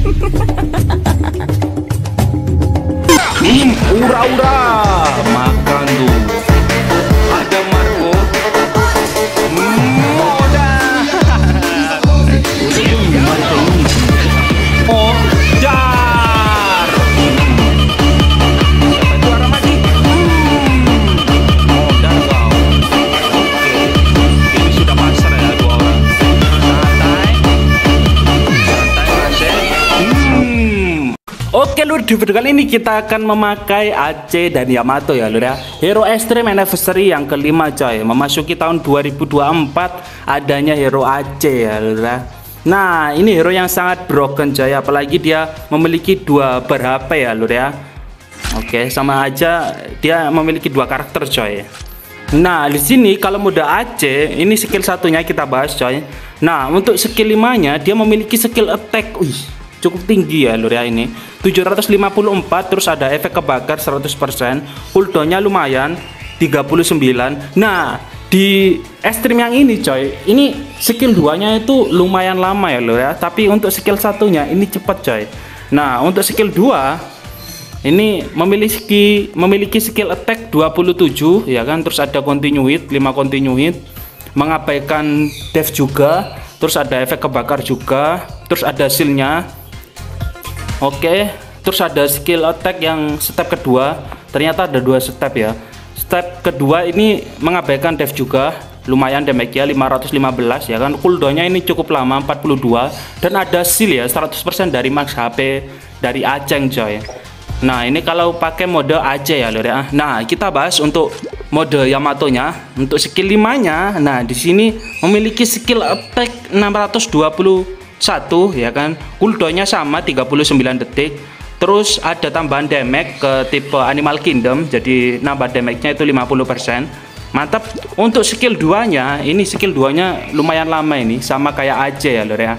Ura-ura, makan tuh. Ada Marco. Modar. Modar. Juara lagi. Modar kau. Oke. Ini sudah pasar ya dua orang. Santai. Santai Rasel. Oke lur, di video kali ini kita akan memakai AC dan Yamato ya lur ya. Hero Extreme Anniversary yang kelima coy. Memasuki tahun 2024 adanya Hero AC ya lur ya. Nah ini hero yang sangat broken coy. Apalagi dia memiliki dua bar HP ya lur ya. Oke, sama aja dia memiliki dua karakter coy. Nah di sini kalau mode AC ini skill satunya kita bahas coy. Nah untuk skill 5-nya dia memiliki skill attack. Cukup tinggi ya lur ya ini 754, terus ada efek kebakar 100%, cooldownnya lumayan 39. Nah di ekstrim yang ini coy, ini skill 2 nya itu lumayan lama ya lur ya, tapi untuk skill satunya ini cepet coy. Nah untuk skill 2 ini memiliki skill attack 27 ya kan, terus ada continue hit 5 continue hit, mengabaikan dev juga, terus ada efek kebakar juga, terus ada shieldnya. Oke, terus ada skill attack yang step kedua, ternyata ada 2 step ya. Step kedua ini mengabaikan dev juga, lumayan damage-nya 515 ya kan. Cooldownnya ini cukup lama 42, dan ada shield ya 100% dari max HP dari Aceng coy. Nah ini kalau pakai mode AC ya lur ya. Nah kita bahas untuk mode Yamato-nya. Untuk skill 5-nya, nah di sini memiliki skill attack 621 ya kan, cooldownnya sama 39 detik, terus ada tambahan damage ke tipe Animal Kingdom, jadi nambah damage-nya itu 50%. Mantap. Untuk skill 2-nya, ini skill 2-nya lumayan lama ini, sama kayak AC ya lur ya.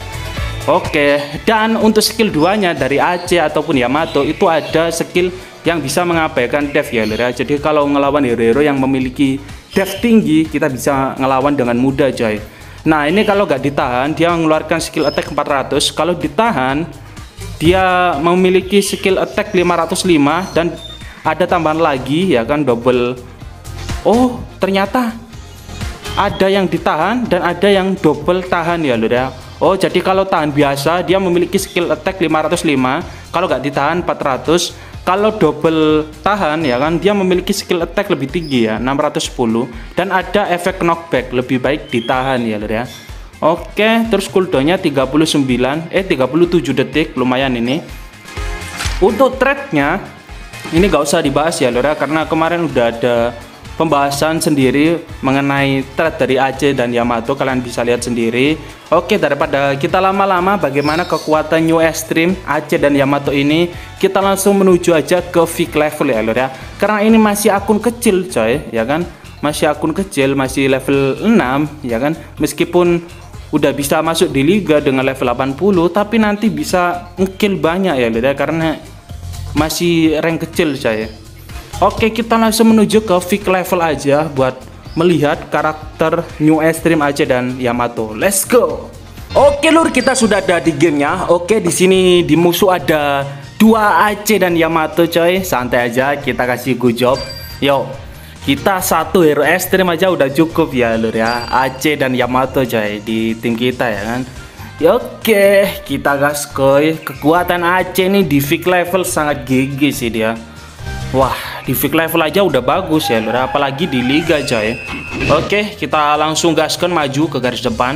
Oke, dan untuk skill 2-nya dari AC ataupun Yamato itu ada skill yang bisa mengabaikan dev ya lur ya. Jadi kalau ngelawan hero-hero yang memiliki dev tinggi, kita bisa ngelawan dengan mudah coy. Nah ini kalau nggak ditahan dia mengeluarkan skill attack 400, kalau ditahan dia memiliki skill attack 505, dan ada tambahan lagi ya kan, double. Oh ternyata ada yang ditahan dan ada yang double tahan ya lur ya. Oh jadi kalau tahan biasa dia memiliki skill attack 505, kalau nggak ditahan 400, kalau double tahan ya kan dia memiliki skill attack lebih tinggi ya 610, dan ada efek knockback, lebih baik ditahan ya lur ya. Oke, terus cooldownnya 37 detik, lumayan ini. Untuk threadnya ini nggak usah dibahas ya lur ya, karena kemarin udah ada pembahasan sendiri mengenai thread dari AC dan Yamato, kalian bisa lihat sendiri. Oke, daripada kita lama-lama bagaimana kekuatan New Extreme AC dan Yamato ini, kita langsung menuju aja ke Vic level ya lur ya. Karena ini masih akun kecil coy ya kan, masih akun kecil, masih level 6 ya kan. Meskipun udah bisa masuk di liga dengan level 80, tapi nanti bisa ngekill banyak ya lur ya, karena masih rank kecil coy. Oke, kita langsung menuju ke Vic level aja buat melihat karakter New Extreme AC dan Yamato. Let's go. Oke lur, kita sudah ada di gamenya. Oke, di sini di musuh ada 2 AC dan Yamato coy. Santai aja, kita kasih good job. Yo, kita 1 hero Extreme aja udah cukup ya lur ya. AC dan Yamato coy di tim kita ya kan. Oke, kita gas coy. Kekuatan AC nih di Vic level sangat GG sih dia. Wah, di Vic level aja udah bagus ya lur, apalagi di liga coy. Oke, kita langsung gaskan maju ke garis depan.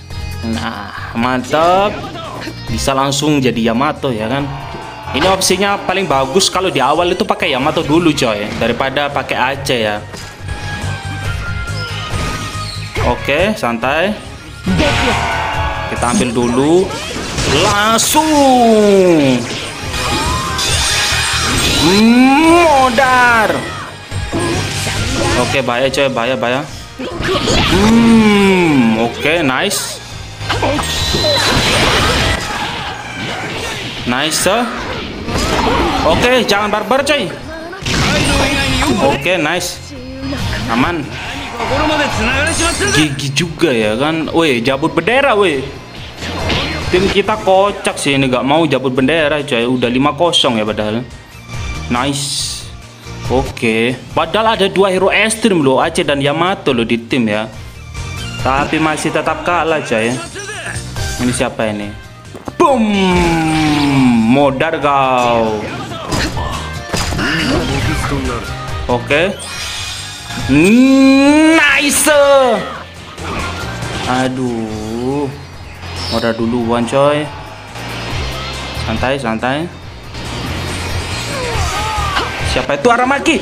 Nah mantap, bisa langsung jadi Yamato ya kan. Ini opsinya paling bagus kalau di awal itu pakai Yamato dulu coy, daripada pakai AC ya. Oke, santai, kita ambil dulu, langsung modar. Oke, bahaya coy, bahaya. Oke, nice. Oke, jangan barbar coy. Oke, nice. Aman. Gigi juga ya kan. Woi, jabut bendera woi. Tim kita kocak sih ini, gak mau jabut bendera coy. Udah 5-0 ya padahal. Nice. Oke. Padahal ada 2 hero ekstrim loh, Aceh dan Yamato loh di tim ya. Tapi masih tetap kalah coy. Ini siapa ini? Boom. Modar kau. Oke. Nice. Aduh. Modar duluan coy. Santai. Siapa itu Aramaki?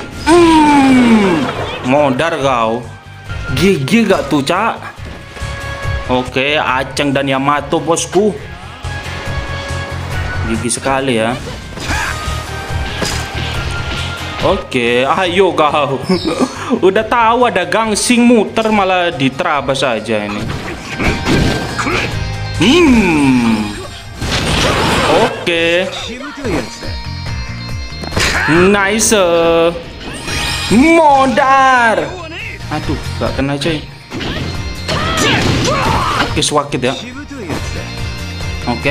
Modar kau. Gigi gak tuh, Cak? Oke, Aceng dan Yamato bosku. Gigi sekali ya. Oke, ayo kau. Udah tahu ada gangsing muter malah diterabas saja ini. Oke. Nice. Modar. Aduh, gak kena coy. Oke, swakit ya. Oke.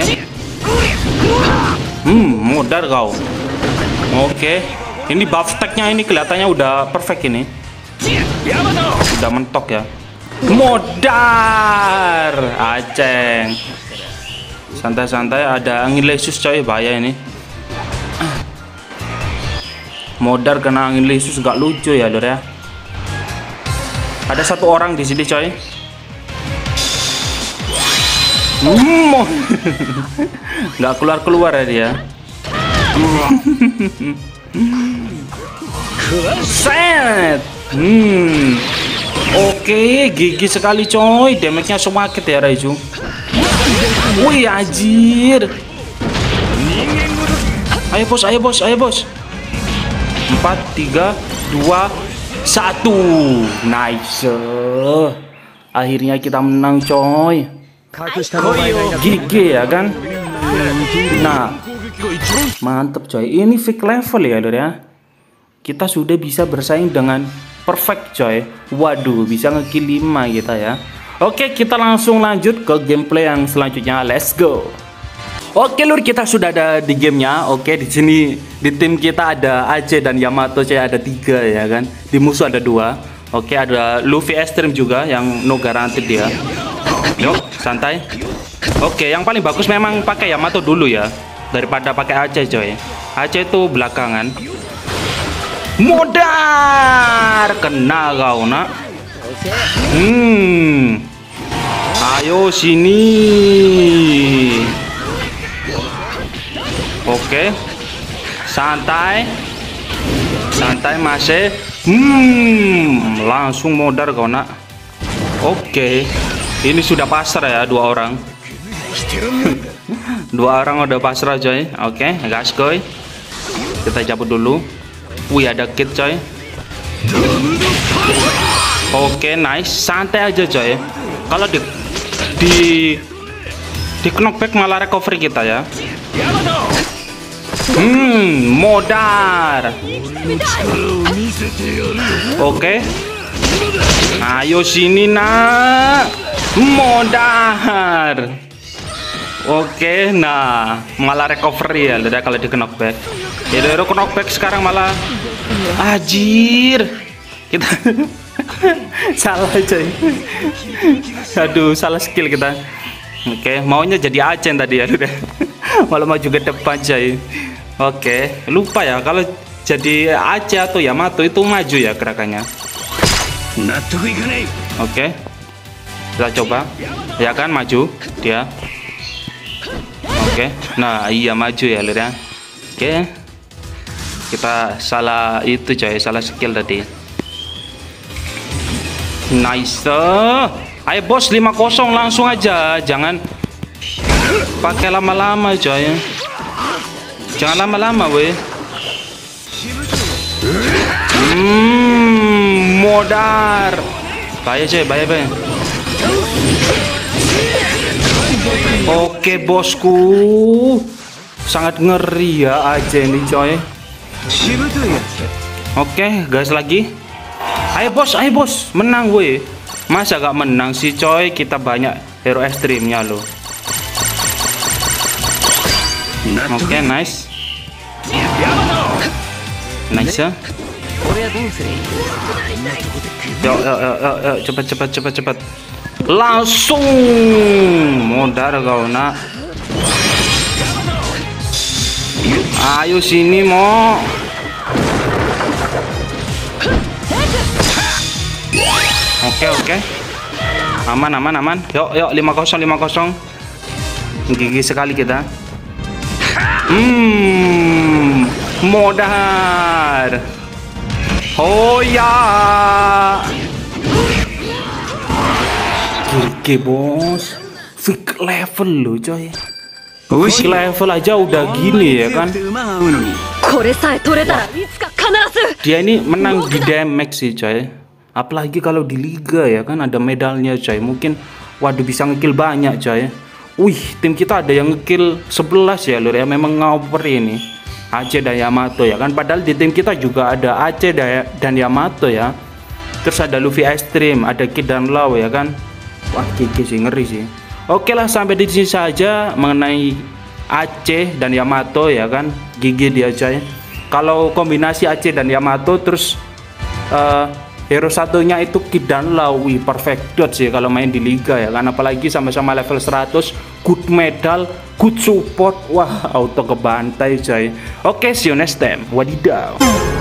Modar kau. Oke. Ini buff tag-nya ini kelihatannya udah perfect ini. Udah mentok ya. Modar. Aceng. Santai-santai, ada angin lesus coy, bahaya ini. Modar kena angin lesus gak lucu ya, Lur ya. Ada 1 orang di sini coy. Nggak keluar ya dia. Set. Oke, gigi sekali coy. Damage-nya semakin ya Raiju. Wih anjir. Ayo bos. 4, 3, 2, 1. Nice. Akhirnya kita menang coy. Gigi ya kan. Nah, mantep coy. Ini fake level ya Lur ya. Kita sudah bisa bersaing dengan perfect coy. Waduh, bisa nge-kill 5 kita ya. Oke, kita langsung lanjut ke gameplay yang selanjutnya. Let's go. Oke Lur, kita sudah ada di gamenya. Oke, di sini di tim kita ada Aceh dan Yamato coy, ada 3 ya kan. Di musuh ada 2. Oke, ada Luffy Extreme juga yang no guaranteed dia. Yuk, santai. Oke, yang paling bagus memang pakai Yamato dulu ya, daripada pakai Aceh coy. Aceh itu belakangan. Modar, kena kau nak. Ayo sini. Oke, santai masih. Langsung modar kau nak. Oke, ini sudah pasrah ya 2 orang. 2 orang udah pasrah coy. Oke, gas coy. Kita cabut dulu. Wih, ada kit coy. Oke, nice. Santai aja coy. Kalau di knockback malah recovery kita ya. Modar. Oke. Ayo sini nak. Modar. Oke, nah malah recovery ya udah kalau di knockback. Hero knockback sekarang malah anjir. Kita salah coy. Aduh, salah skill kita. Oke, maunya jadi Aceh tadi ya udah. Malah maju ke depan coy. Oke, lupa ya kalau jadi Aceh atau Yamato itu maju ya gerakannya. Oke, kita coba ya kan, maju dia. Oke, nah iya maju ya Lur ya. Oke, kita salah itu coy, salah skill tadi. Nice. Ayo bos, 5-0 langsung aja, jangan pakai lama-lama coy. Jangan lama-lama weh. Modar. Bahaya coy, bahaya. Oke bosku, sangat ngeri ya aja ini coy. Oke, gas lagi. Ayo bos, menang weh. Masa gak menang sih coy, kita banyak hero ekstrimnya loh. Oke, nice. Nice ya. Yuk, cepat. Langsung modar kau nak. Ayo sini mo. Oke. Aman. Yuk 5-0. Gigi sekali kita. Modar. Oh ya. Gigi bos. Fix level loh coy. Fix level aja udah gini ya kan. Dia ini menang di damage sih coy. Apalagi kalau di liga ya kan, ada medalnya coy. Mungkin waduh bisa ngekill banyak coy. Wih, tim kita ada yang ngekill 11 ya lur ya. Memang ngoper ini Aceh dan Yamato ya kan. Padahal di tim kita juga ada Aceh dan Yamato ya. Terus ada Luffy Extreme, ada Kid dan Law ya kan. Wah, Kiki sih ngeri sih. Oke lah, sampai di sini saja mengenai Aceh dan Yamato ya kan. Gigi dia coy. Kalau kombinasi Aceh dan Yamato terus hero satunya itu Kid dan Law, perfect dot sih kalau main di liga ya kan. Apalagi sama-sama level 100, good medal, good support. Wah, auto kebantai coy. Oke, see you next time. Wadidaw.